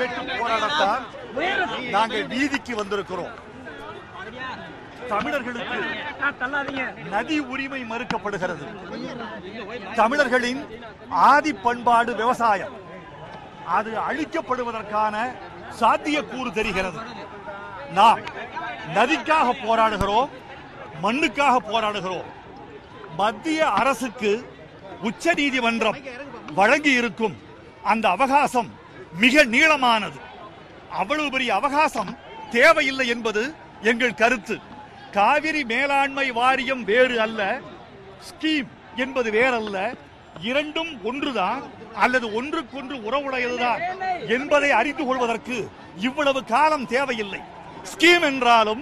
கேட்டு போராடத்தான் நாங்கள் வீதிக்கு வந்திருக்கிறோம். தமிழர்களுக்கு நதி உரிமை மறுக்கப்படுகிறது. தமிழர்களின் ஆதி பண்பாடு விவசாயம், அது அழிக்கப்படுவதற்கான சாத்தியக்கூறு தெரிகிறது. நாம் நதிக்காக போராடுகிறோம், மண்ணுக்காக போராடுகிறோம். மத்திய அரசுக்கு உச்ச நீதிமன்றம் வழங்கி இருக்கும் அந்த அவகாசம் மிக நீளமானது. அவ்வளவு பெரிய அவகாசம் தேவையில்லை என்பது எங்கள் கருத்து. காவிரி மேலாண்மை வாரியம் வேறு அல்ல, ஸ்கீம் என்பது வேறல்ல. இரண்டும் ஒன்றுதான் அல்லது ஒன்றுக்கொன்று உறவுடையதுதான் என்பதை அறிந்து கொள்வதற்கு இவ்வளவு காலம் தேவையில்லை. ஸ்கீம் என்றாலும்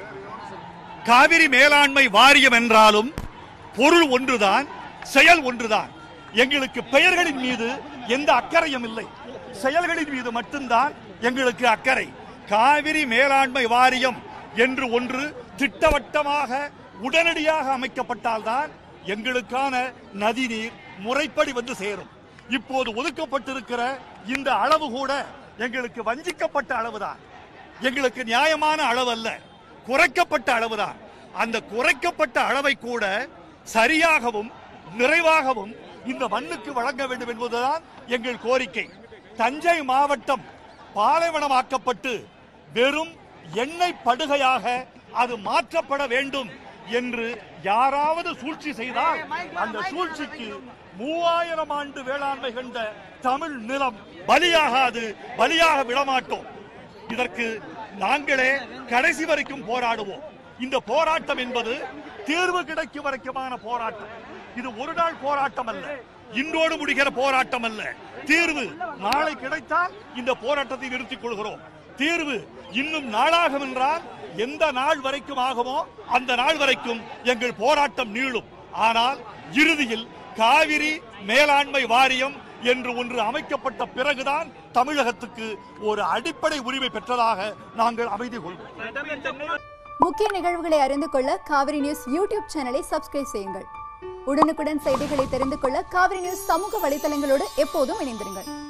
காவிரி மேலாண்மை வாரியம் என்றாலும் பொருள் ஒன்றுதான், செயல் ஒன்றுதான். எங்களுக்கு பெயர்களின் மீது எந்த அக்கறையும் இல்லை, செயல்களின் மீது மட்டும்தான் எங்களுக்கு அக்கறை. காவிரி மேலாண்மை வாரியம் என்று ஒன்று திட்டவட்டமாக உடனடியாக அமைக்கப்பட்டால்தான் எங்களுக்கான நதிநீர் முறைப்படி வந்து சேரும். இப்போது ஒதுக்கப்பட்டிருக்கிற இந்த அளவு கூட எங்களுக்கு வஞ்சிக்கப்பட்ட அளவுதான், எங்களுக்கு நியாயமான அளவு அல்ல, குறைக்கப்பட்ட அளவுதான். அந்த குறைக்கப்பட்ட அளவை கூட சரியாகவும் நிறைவாகவும் இந்த மண்ணுக்கு வழங்க வேண்டும் என்பதுதான் எங்கள் கோரிக்கை. தஞ்சை மாவட்டம் பாலைவனமாக்கப்பட்டு வெறும் எண்ணெய் படுகையாக அது மாற்றப்பட வேண்டும் என்று யாராவது சூழ்ச்சி செய்தால் அந்த சூழ்ச்சிக்கு 3000 ஆண்டு வேளாண்மை கண்ட தமிழ் நிலம் பலியாகாது, பலியாக விடமாட்டோம். இதற்கு நாங்களே கடைசி வரைக்கும் போராடுவோம். இந்த போராட்டம் என்பது தீர்வு கிடைக்கும் வரைக்குமான போராட்டம். இது ஒரு நாள் போராட்டம் அல்ல, இன்றோடு முடிகிற போராட்டம் அல்ல. தீர்வு நாளை கிடைத்தால் இந்த போராட்டத்தை நிறுத்திக் கொள்கிறோம். தீர்வு இன்னும் நாளாகும் என்றால் எந்த நாள் வரைக்கும் ஆகுமோ அந்த நாள் வரைக்கும் எங்கள் போராட்டம் நீளும். ஆனால் இறுதியில் காவிரி மேலாண்மை வாரியம் என்று ஒன்று அமைக்கப்பட்ட பிறகுதான் தமிழகத்துக்கு ஒரு அடிப்படை உரிமை பெற்றதாக நாங்கள் அமைதி கொள்வோம். முக்கிய நிகழ்வுகளை அறிந்து கொள்ள காவிரி நியூஸ் யூடியூப் சேனலை சப்ஸ்கிரைப் செய்யுங்கள். உடனுக்குடன் செய்திகளை தெரிந்து கொள்ள காவிரி நியூஸ் சமூக வலைதளங்களோடு எப்போதும் இணைந்திருங்கள்.